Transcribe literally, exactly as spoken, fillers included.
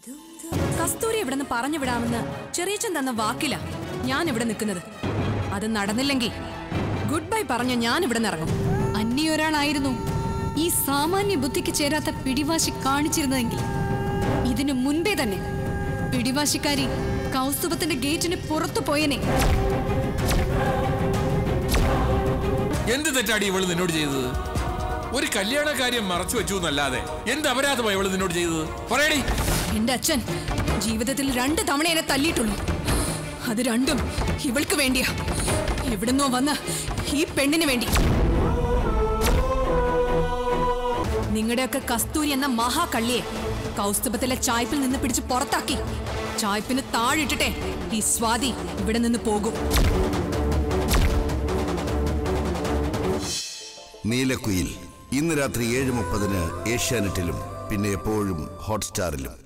കസ്തൂരി ഇവിടെ നിന്ന് പറഞ്ഞു വിടാമെന്ന് ചെറിയച്ചൻ തന്ന വാക്കില ഞാൻ ഇവിടെ നിൽക്കുന്നത്. അത് നടന്നില്ലെങ്കിൽ ഗുഡ് ബൈ പറഞ്ഞ ഞാൻ ഇവിടെ നിന്ന് ഇറങ്ങും. അന്യൊരാളായിരുന്നു ഈ സാമാന്യ ബുദ്ധിക്ക് ചേരാത്ത പിടിവാശി കാണിച്ചിരുന്നതെങ്കിൽ ഇതിനു മുൻപേ തന്നെ പിടിവാശിക്കാരി കൗസ്തുഭത്തിന്റെ ഗേറ്റിന് പുറത്തു പോയനെ. എന്ത് തെറ്റാടി ഇവള് നിന്നോട് ചെയ്തത്? ഒരു കല്യാണ കാര്യം മറച്ചു വെച്ചു എന്നല്ലാതെ എന്ത് അപരാധമായി ഇവള് നിന്നോട് ചെയ്തത്? പറയടി. എന്റെ അച്ഛൻ ജീവിതത്തിൽ രണ്ട് തവണ എന്നെ തല്ലിയിട്ടുള്ളൂ. അത് രണ്ടും ഇവൾക്ക് വേണ്ടിയാ. എവിടുന്നോ വന്ന ഈ പെണ്ണിന് വേണ്ടി. നിങ്ങളുടെയൊക്കെ കസ്തൂരി എന്ന മഹാകള്ളിയെ കൗസ്തുഭത്തിലെ ചായ്പിൽ നിന്ന് പിടിച്ച് പുറത്താക്കി ചായ്പിന് താഴിട്ടിട്ടെ ഈ സ്വാതി ഇവിടെ നിന്ന് പോകും. നീലക്കുയിൽ ഇന്ന് രാത്രി ഏഴ് മുപ്പതിന് ഏഷ്യാനെറ്റിലും പിന്നെ എപ്പോഴും ഹോട്ട്സ്റ്റാറിലും.